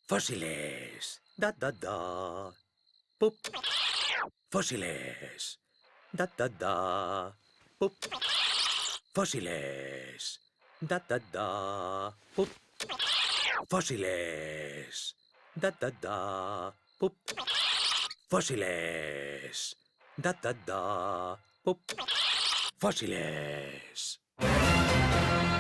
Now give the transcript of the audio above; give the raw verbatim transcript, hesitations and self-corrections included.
Fósiles. Da, da, da. Pup. Fósiles. Da, da, da. Pup. Fósiles. Da, da, da. Pup. Fósiles. Da, da, da. Pup. Fósiles. Da, da, da. Pup. Fósiles.